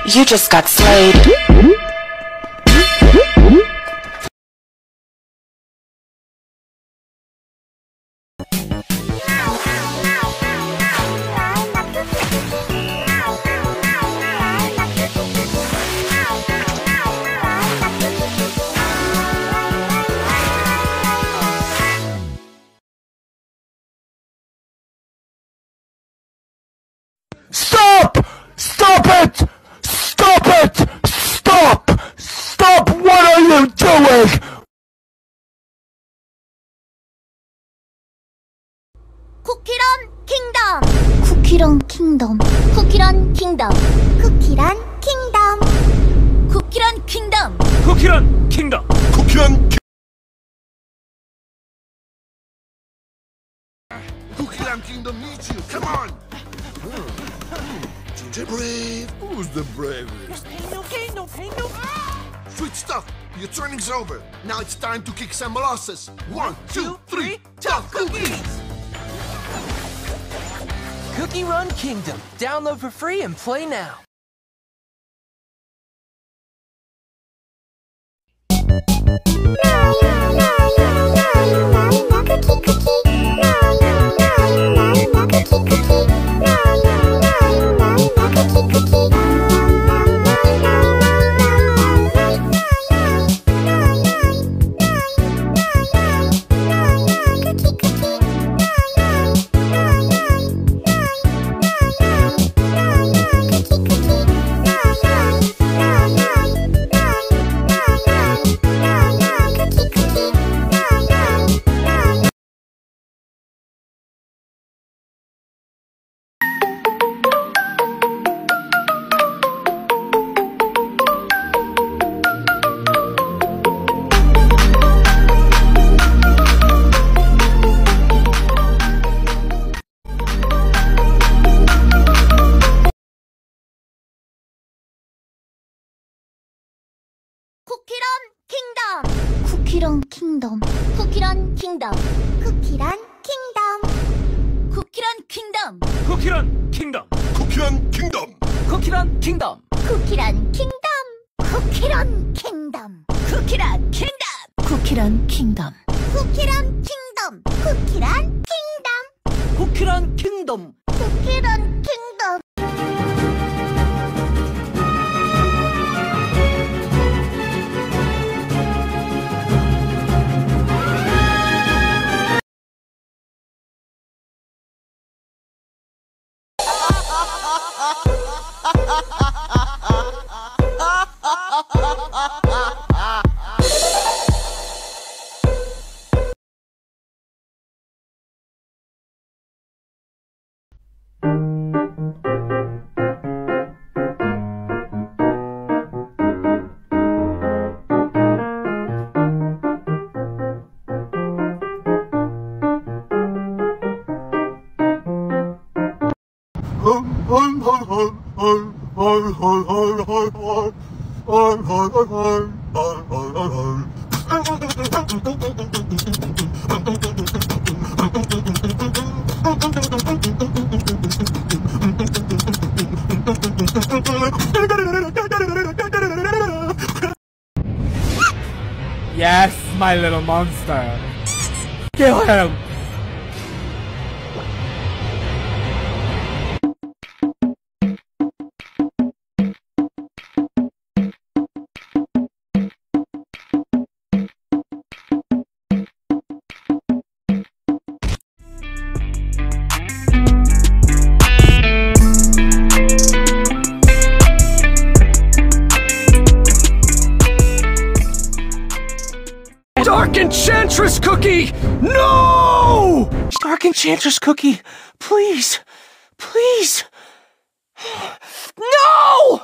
You just got slayed. Stop! Stop it! Stop it! Stop! Stop! What are you doing? 쿠키런 킹덤. 쿠키런 킹덤. 쿠키런 킹덤. 쿠키런 킹덤. 쿠키런 킹덤. 쿠키런 킹덤. 쿠키런 Cookie Kingdom needs you. Come on. GingerBrave. Who's the bravest? No pain, no pain, no pain. Sweet stuff. Your training's over. Now it's time to kick some molasses. 1, 2, 3. Tough cookies. Cookie Run Kingdom. Download for free and play now. 쿠키런 킹덤. 쿠키런 킹덤. 쿠키런 킹덤. 쿠키런 킹덤. 쿠키런 킹덤. 쿠키런 킹덤. 쿠키런 킹덤. 쿠키런 킹덤. 쿠키런 킹덤. 쿠키런 킹덤. 쿠키런 킹덤. 쿠키런 킹덤. 쿠키런 킹덤. 쿠키런 킹덤. 쿠키런 킹덤. Yes, my little monster. Kill him. Dark Enchantress Cookie! No! Dark Enchantress Cookie, please, please. No!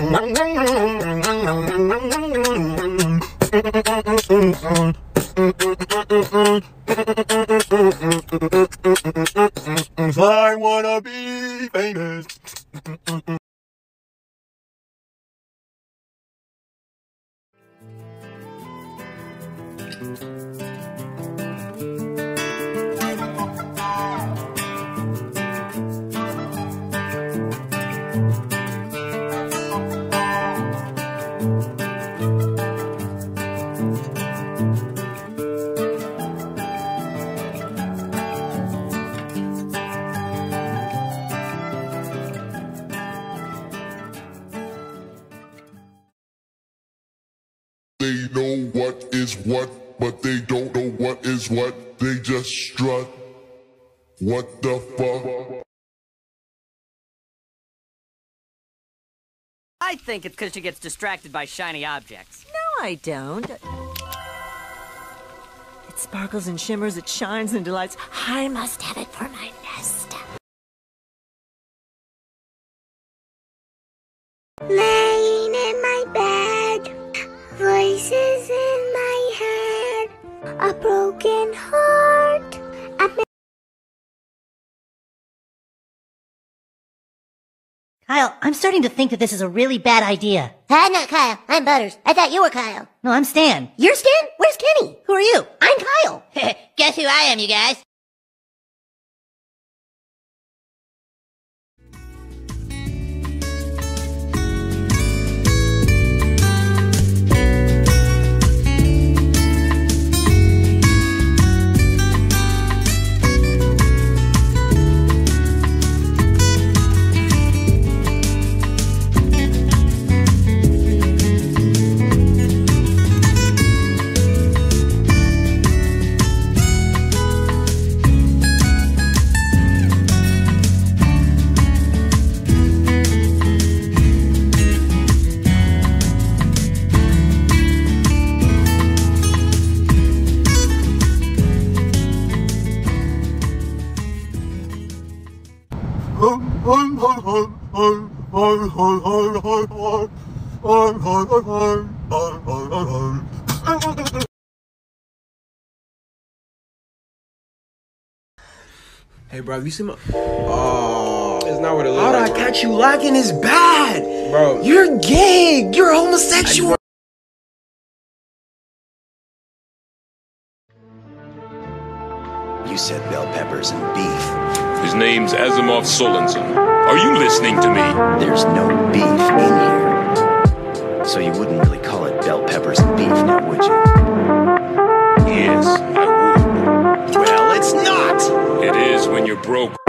I wanna be famous. They know what is what, but they don't know what is what. They just strut. What the fuck? I think it's because she gets distracted by shiny objects. No, I don't. It sparkles and shimmers, it shines and delights. I must have it for my nest. Laying in my bed, voices in my head, a broken heart. Kyle, I'm starting to think that this is a really bad idea. I'm not Kyle. I'm Butters. I thought you were Kyle. No, I'm Stan. You're Stan? Where's Kenny? Who are you? I'm Kyle. Guess who I am, you guys? Hey, bro, have you seen my... Oh. It's not what it looks How like. did I catch you lacking is bad. Bro. You're gay. You're homosexual. You said bell peppers and beef. His name's Asimov Solensen. Are you listening to me? There's no beef in here. So you wouldn't really call it bell peppers and beef now, would you? Yes, I would. Well, it's not! It is when you're broke.